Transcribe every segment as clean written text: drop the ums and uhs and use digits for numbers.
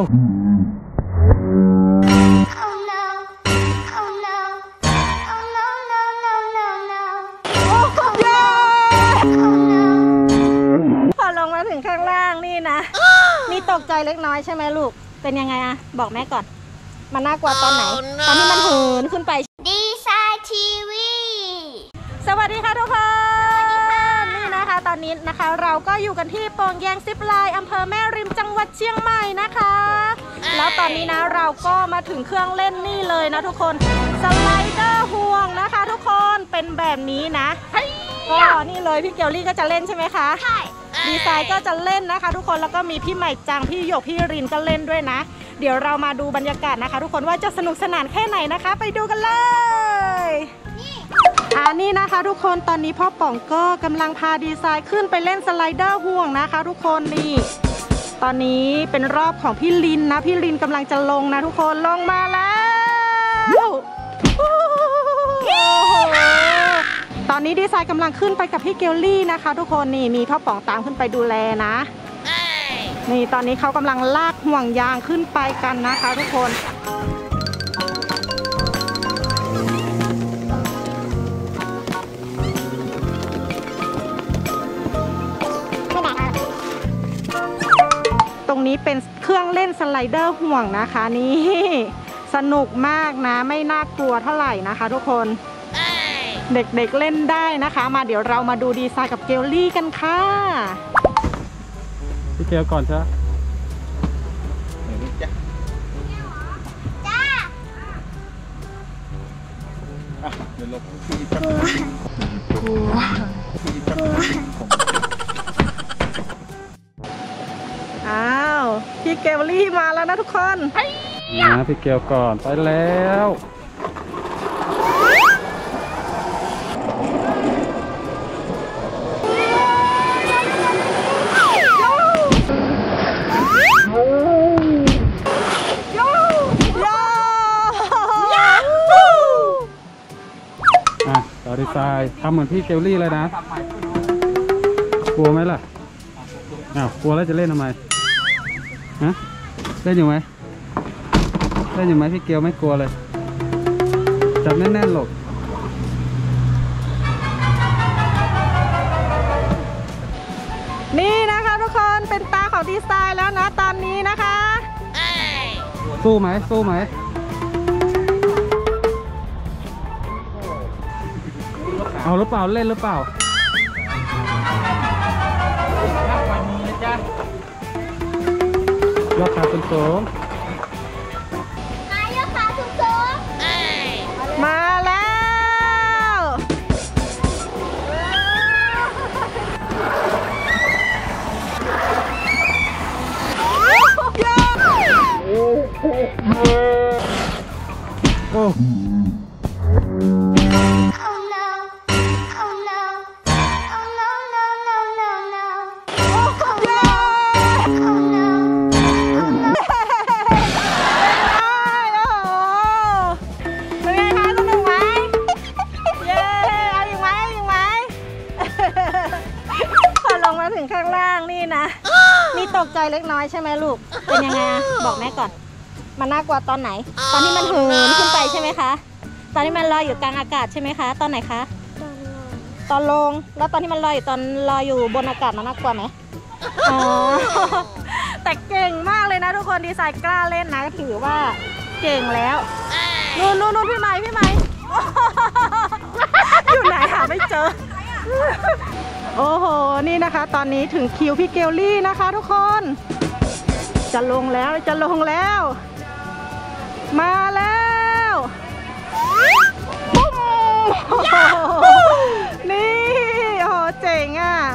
พอลงมาถึงข้างล่างนี่นะมีตกใจเล็กน้อยใช่ไหมลูกเป็นยังไงอะบอกแม่ก่อนมันน่ากลัวตอนไหนตอนที่มันเหินขึ้นไปดีไซน์ทีวีสวัสดีค่ะทุกคนนี่นะคะตอนนี้นะคะเราก็อยู่กันที่โป่งแยงซิปไลน์อำเภอแม่ริมจังหวัดเชียงใหม่นะคะแล้วตอนนี้นะเราก็มาถึงเครื่องเล่นนี่เลยนะทุกคนสไลเดอร์ห่วงนะคะทุกคนเป็นแบบนี้นะก็นี่เลยพี่เกลลี่ก็จะเล่นใช่ไหมคะใช่ดีไซน์ก็จะเล่นนะคะทุกคนแล้วก็มีพี่ใหม่จังพี่หยกพี่รินก็เล่นด้วยนะเดี๋ยวเรามาดูบรรยากาศนะคะทุกคนว่าจะสนุกสนานแค่ไหนนะคะไปดูกันเลยนี่นะคะทุกคนตอนนี้พ่อป๋องก็กำลังพาดีไซน์ขึ้นไปเล่นสไลเดอร์ห่วงนะคะทุกคนนี่ตอนนี้เป็นรอบของพี่ลินนะพี่ลินกำลังจะลงนะทุกคนลงมาแล้วตอนนี้ดีไซน์กำลังขึ้นไปกับพี่เกลลี่นะคะทุกคนนี่มีพ่อป๋องตามขึ้นไปดูแลนะนี่ตอนนี้เขากำลังลากห่วงยางขึ้นไปกันนะคะทุกคนตรงนี้เป็นเครื่องเล่นสไลเดอร์ห่วงนะคะนี่สนุกมากนะไม่น่ากลัวเท่าไหร่นะคะทุกคนเด็กๆเล่นได้นะคะมาเดี๋ยวเรามาดูดีไซน์กับเกลลี่กันค่ะพี่เกลก่อนจ้ะเดี๋ยวลบพี่จับอ้าวพี่เกลลี่มาแล้วนะทุกคนนะพี่เกลก่อนไปแล้วดีไซน์ทำเหมือนพี่เกลลี่เลยนะกลัวไหมล่ะกลัวแล้วจะเล่นทำไมฮะเล่นอยู่ไหมเล่นอยู่ไหมพี่เกลไม่กลัวเลยจับแน่นๆหลบนี่นะคะทุกคนเป็นตาของดีไซน์แล้วนะตอนนี้นะคะสู้ไหมสู้ไหมเอาหรือเปล่าเล่นหรือเปล่ายกขาสูงยกขาสูงมาแล้วโอ้ถึงข้างล่างนี่นะมีตกใจเล็กน้อยใช่ไหมลูกเป็นยังไงอะบอกแม่ก่อนมันน่ากลัวตอนไหนตอนที่มันเหินขึ้นไปใช่ไหมคะตอนที่มันลอยอยู่กลางอากาศใช่ไหมคะตอนไหนคะตอนลงแล้วตอนที่มันลอยอยู่ตอนลอยอยู่บนอากาศมันน่ากลัวไหมอ๋อแต่เก่งมากเลยนะทุกคนดีไซน์กล้าเล่นนะถือว่าเก่งแล้วนู่นพี่ใหม่อยู่ไหนหาไม่เจอโอ้โหนี่นะคะตอนนี้ถึงคิวพี่เกลลี่นะคะทุกคนจะลงแล้วมาแล้วปุ๊บนี่โอ้โหเจ๋งอ่ะ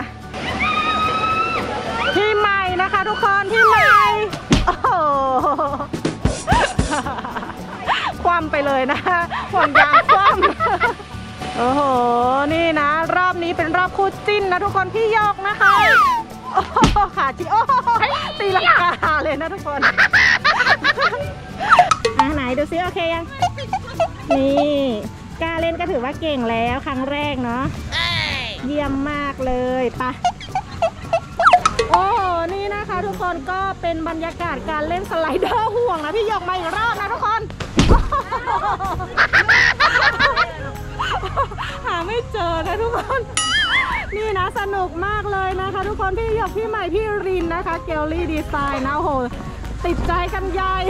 พี่ใหม่นะคะทุกคนพี่ใหม่โอ้โหคว่ำไปเลยนะห่วงยางคว่ำโอ้โหนี่นะรอบนี้เป็นรอบคู่จิ้นนะทุกคนพี่หยกนะคะโอ้ขาจีโอ้ตีลังกาเลยนะทุกคนไหนดูซิโอเคยังนี่กล้าเล่นก็ถือว่าเก่งแล้วครั้งแรกเนาะเยี่ยมมากเลยปะโอ้นี่นะคะทุกคนก็เป็นบรรยากาศการเล่นสไลเดอร์ห่วงนะพี่หยกมาอีกรอบนะทุกคนหาไม่เจอนะทุกคนนี่นะสนุกมากเลยนะคะทุกคนพี่หยกพี่ใหม่พี่รินนะคะเกลลี่ดีไซน์นะโอ้โหติดใจกันใหญ่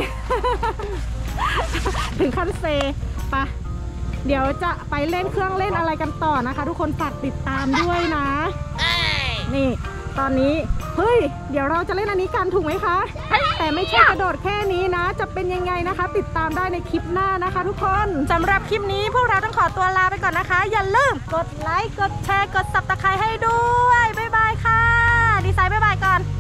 ถึงขั้นเซปะเดี๋ยวจะไปเล่นเครื่องเล่นอะไรกันต่อนะคะทุกคนฝากติดตามด้วยนะนี่ตอนนี้เฮ้ยเดี๋ยวเราจะเล่นอันนี้กันถูกไหมคะแต่ไม่ใช่กระโดดแค่นี้นะจะเป็นยังไงนะคะติดตามได้ในคลิปหน้านะคะทุกคนสำหรับคลิปนี้พวกเราต้องขอตัวลาไปก่อนนะคะอย่าลืมกดไลค์กดแชร์กด Subscribe ให้ด้วยบ๊ายบายค่ะดีไซน์บ๊ายบายก่อน